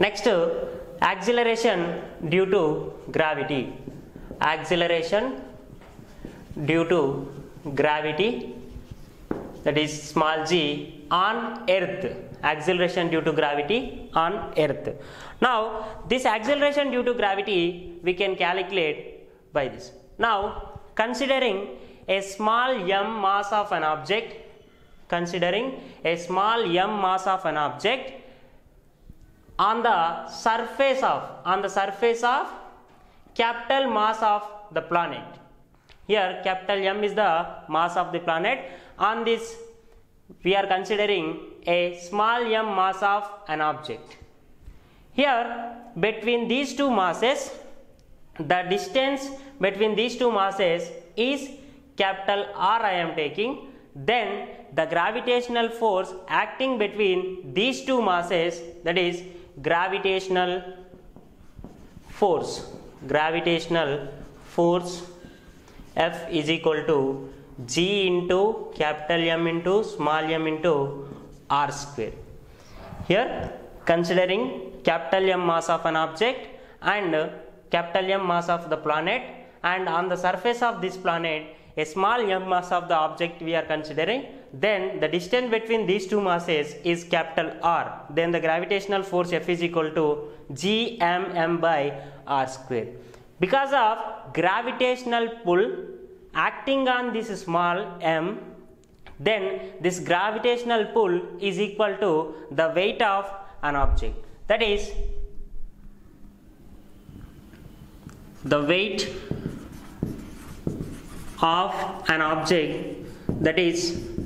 Next, acceleration due to gravity. Acceleration due to gravity, that is small g, on earth. Acceleration due to gravity on earth. Now this acceleration due to gravity we can calculate by this. Now considering a small m mass of an object, considering a small m mass of an object on the surface of capital mass of the planet. Here capital M is the mass of the planet. On this we are considering a small m mass of an object. Here between these two masses, the distance between these two masses is capital R I am taking. Then the gravitational force acting between these two masses, that is gravitational force F is equal to g into capital M into small m into r square. Here considering capital M mass of an object and capital M mass of the planet, and on the surface of this planet a small m mass of the object we are considering, then the distance between these two masses is capital R. Then the gravitational force F is equal to gmm by r square. Because of gravitational pull acting on this small m, then this gravitational pull is equal to the weight of an object, that is the weight of an object, that is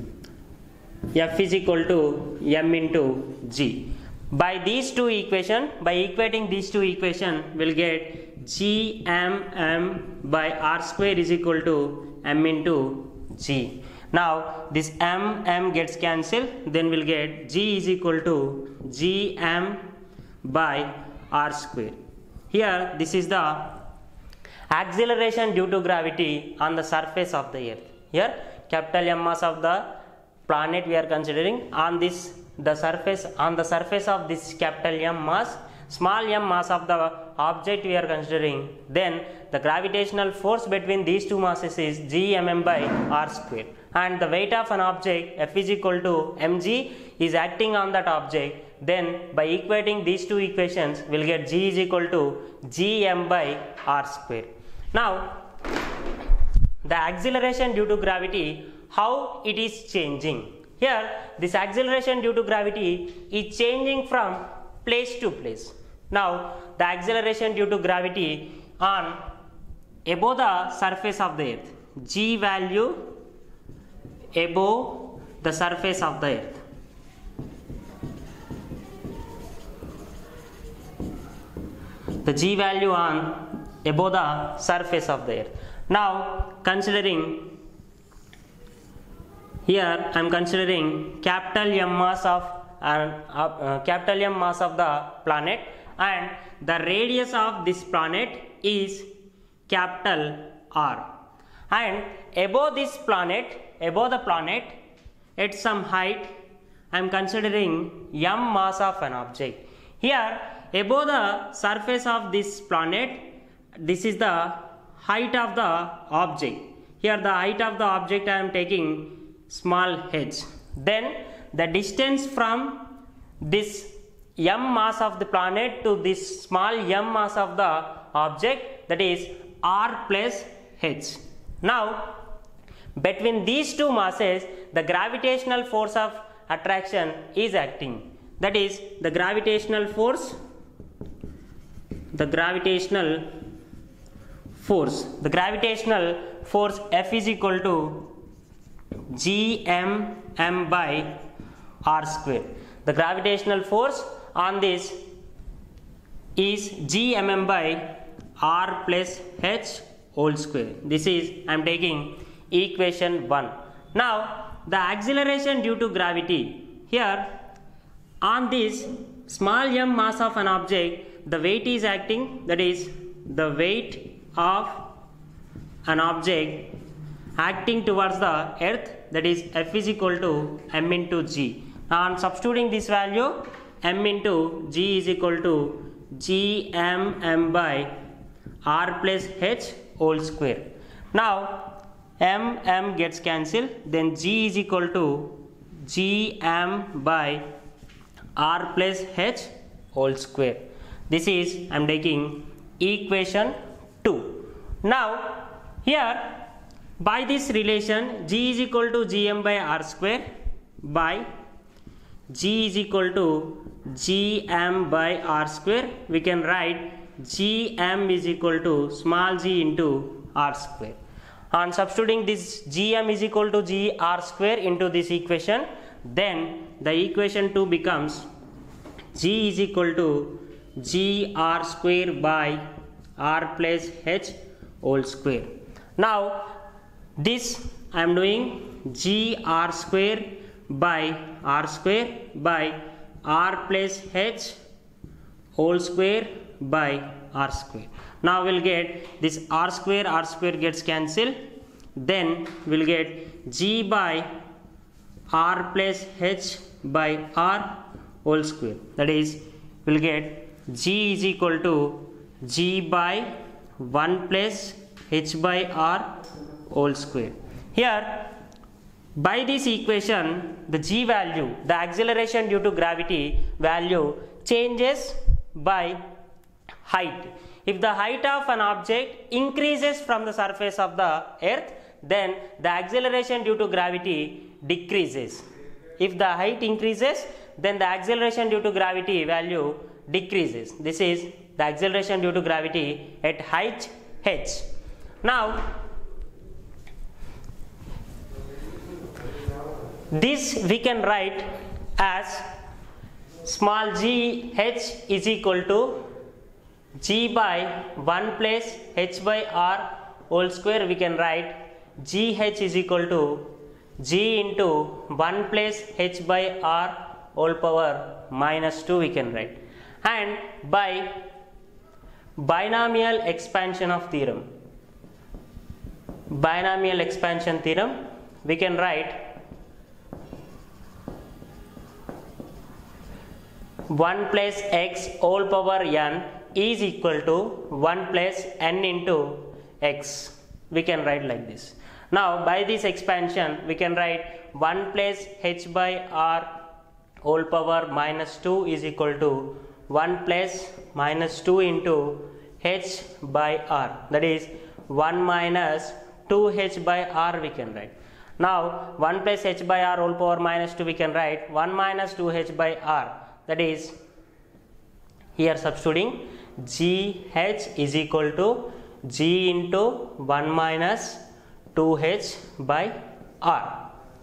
F is equal to m into g. By these two equation, by equating these two equation, we'll get gmm by r square is equal to m into g. Now this m gets cancelled, then we'll get g is equal to gm by r square. Here this is the acceleration due to gravity on the surface of the earth. Here capital M mass of the planet we are considering, on the surface of this capital M mass, small m mass of the object we are considering, then the gravitational force between these two masses is gmm by r square, and the weight of an object F is equal to mg is acting on that object. Then by equating these two equations we'll get g is equal to gm by r square. Now the acceleration due to gravity, how it is changing. Here this acceleration due to gravity is changing from place to place. Now the acceleration due to gravity on above the surface of the earth, g value above the surface of the earth. The g value on above the surface of the earth. Now considering, here I am considering capital M mass of the planet, and the radius of this planet is capital R, and above this planet, above the planet at some height I am considering m mass of an object. Here above the surface of this planet, this is the height of the object. Here the height of the object I am taking small h. Then the distance from this m mass of the planet to this small m mass of the object, that is r plus h. Now between these two masses the gravitational force of attraction is acting, that is the gravitational force F is equal to gmm by r square. The gravitational force on this is gmm by r plus h whole square. This is I am taking equation 1. Now the acceleration due to gravity, here on this small m mass of an object the weight is acting, that is the weight of an object acting towards the earth, that is F is equal to m into g. On substituting this value m into g is equal to gmm by r plus h whole square. Now m gets cancelled, then g is equal to gm by r plus h whole square. This is I am taking equation 2. Now here by this relation g is equal to gm by r square by g is equal to gm by r square, we can write gm is equal to small g into r square. On substituting this gm is equal to gr square into this equation, then the equation 2 becomes g is equal to gr square by r plus h whole square. Now this I am doing gr square by r square by r plus h whole square by r square. Now we'll get this r square gets cancelled, then we'll get g by r plus h by r whole square. That is, we'll get g is equal to g by 1 plus h by r whole square. Here by this equation the g value, the acceleration due to gravity value changes by height. If the height of an object increases from the surface of the earth, then the acceleration due to gravity decreases. If the height increases, then the acceleration due to gravity value decreases. This is the acceleration due to gravity at height h. Now this we can write as small g h is equal to g by 1 plus h by r whole square. We can write gh is equal to g into 1 plus h by r whole power minus 2 we can write. And by binomial expansion theorem we can write 1 plus x whole power n is equal to 1 plus n into x. We can write like this. Now by this expansion we can write 1 plus h by r whole power minus 2 is equal to 1 plus minus 2 into h by r, that is 1 minus 2h by r we can write. Now 1 plus h by r whole power minus 2 we can write 1 minus 2h by r, that is here substituting gh is equal to g into 1 minus 2h by r.